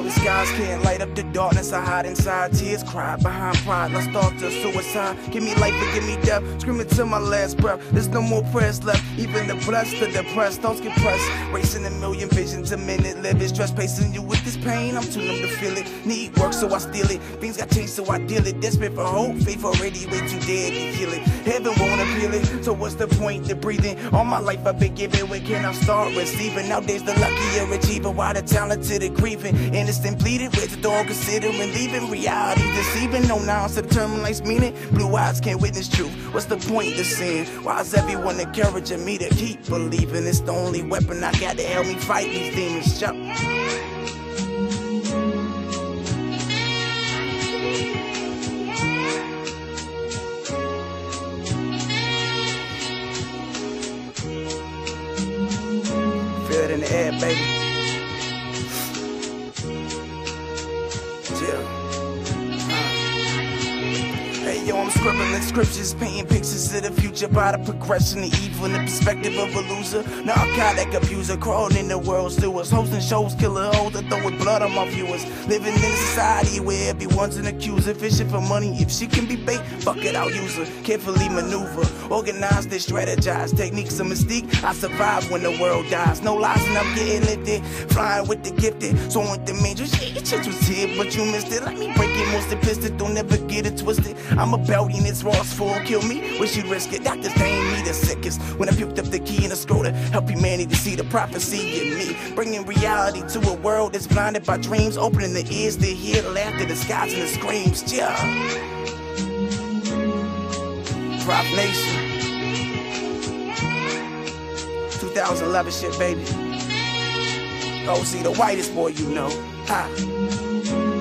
Starry skies can't light up the darkness. I hide inside tears, cry behind pride. Let's start to suicide. Give me life and give me death, screaming till my last breath. There's no more prayers left, even the blessed, the depressed. Thoughts get pressed, racing a million visions a minute. Living stress, pacing you with this pain. I'm too numb to feel it. Need work, so I steal it. Things got changed, so I deal it. Desperate for hope, faith already way too dead to heal it. Heaven won't appeal it, so what's the point of breathing? All my life I've been giving, where can I start receiving? Nowadays the luckier achiever, why the talented are grieving? Innocent bleeding, where's the dog considering leaving? Reality deceiving, no nouns to determine life's meaning. Blue eyes can't witness truth, what's the point of sin? Why is everyone encouraging me to keep believing? It's the only weapon I got to help me fight these demons. Chuck. Feel it in the air, baby. Yeah. Hey yo, I'm scribbling scriptures, painting pictures of the future by the progression of evil in the perspective of a loser. Narcotic abuser, crawling in the world sewers, hosting shows, killer hoes that throwing blood on my viewers. Living in a society where everyone's an accuser, fishing for money. If she can be bait, fuck it, I'll use her. Carefully maneuver, organize this, strategize, techniques of mystique. I survive when the world dies. No lies and I'm getting lifted, flying with the gifted. So with the major shit, your chance was here, but you missed it. Let me break it, more simplistic, don't never get it twisted. I'm a bounty and it's Ross for kill me. Wish you'd risk it. Doctors they ain't me the sickest. When I puked up the key in the scroll to help humanity to see the prophecy in me, bringing reality to a world that's blinded by dreams, opening the ears to hear the laughter, the skies and the screams. Yeah. Prop Nation. 2011 shit, baby. Oh, see the whitest boy you know. Ha.